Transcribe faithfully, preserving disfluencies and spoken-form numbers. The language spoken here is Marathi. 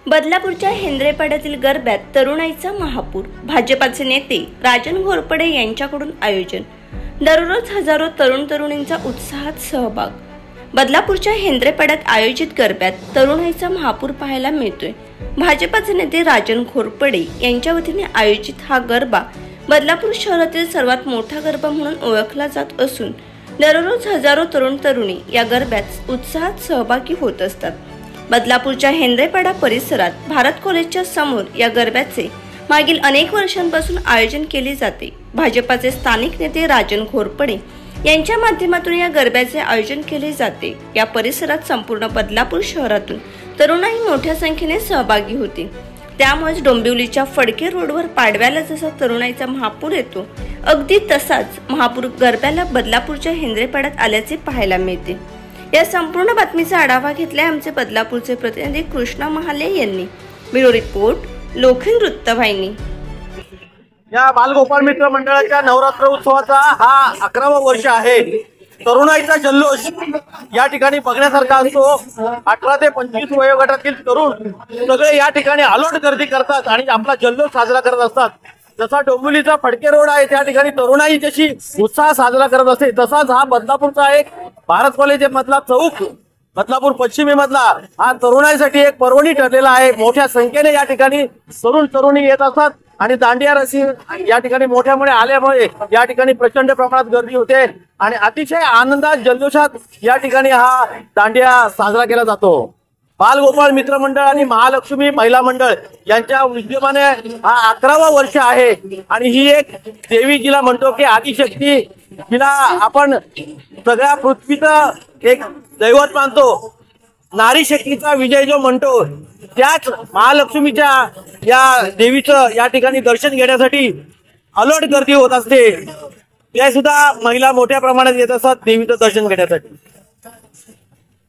बदलापूरच्या हेंद्रेपाड्यातील गरब्यात तरुणाईचा महापूर। भाजपाचे नेते राजन घोरपडे यांच्याकडून आयोजन। दररोज हजारो तरुण तरुणींचा उत्साहात सहभाग। बदलापूरच्या हेंद्रेपाड्यात आयोजित गरब्यात तरुणाईचा महापूर पाहायला मिळतोय। भाजपाचे नेते राजन घोरपडे यांच्या वतीने आयोजित हा गरबा बदलापूर शहरातील सर्वात मोठा गरबा म्हणून ओळखला जात असून दररोज हजारो तरुण तरुणी या गरब्यात उत्साहात सहभागी होत असतात। बदलापूरच्या हेंद्रेपाडा परिसरात भारत कॉलेजच्या समोर या गरब्याचे मागील अनेक वर्षांपासून आयोजन केले जाते। भाजपाचे स्थानिक नेते राजन घोरपडे यांच्या माध्यमातून या गरब्याचे आयोजन केले जाते। या परिसरात संपूर्ण बदलापूर शहरातून तरुणाई मोठ्या संख्येने सहभागी होते। त्यामुळे डोंबिवलीच्या फडके रोडवर पाडव्याला जसा तरुणाईचा महापूर येतो, अगदी तसाच महापूर गरब्याला बदलापूरच्या हेंद्रेपाड्यात आल्याचे पाहायला मिळते। या संपूर्ण बातमीचा आढावा घेतलाय आमचे बदलापूरचे प्रतिनिधी कृष्णा महाले यांनी। ब्युरो रिपोर्ट लोखंड वृत्तवाहिनी। या बालगोपाळ मित्र मंडळाच्या नवरात्र उत्सवाचा हा अकरावा वर्ष आहे। तरुणाईचा जल्लोष या ठिकाणी बघण्यासारखा असतो। अठरा ते पंचवीस वयोगटातील तरुण सगळे या ठिकाणी आलोट गर्दी करतात आणि आपला जल्लोष साजरा करत असतात। जसा डोंबिवलीचा फडके रोड आहे त्या ठिकाणी तरुणाई जशी उत्साह साजरा करत असते, तसाच हा बदलापूरचा एक भारत कॉलेज मधला चौक बदलापूर पश्चिमी मधला हा तरुणाईसाठी एक पर्वणी ठरलेला आहे। मोठ्या संख्येने या ठिकाणी तरुण तरुणी येत असतात आणि दांडिया रसी या ठिकाणी मोठ्यामुळे आल्यामुळे या ठिकाणी प्रचंड प्रमाणात गर्दी होते आणि अतिशय आनंदात जल्लोषात या ठिकाणी हा दांडिया साजरा केला जातो। बालगोपाळ मित्र मंडळ आणि महालक्ष्मी महिला मंडळ यांच्या विद्यमाने हा अकरावा वर्ष आहे आणि ही एक देवी जिला म्हणतो की आदिशक्ती, जिला आपण सगळ्या पृथ्वीचं एक दैवत मानतो, नारी शक्तीचा विजय जो म्हणतो, त्याच महालक्ष्मीच्या या देवीचं या ठिकाणी दर्शन घेण्यासाठी अलोट गर्दी होत असते। ते सुद्धा महिला मोठ्या प्रमाणात येत असतात देवीचं दर्शन घेण्यासाठी।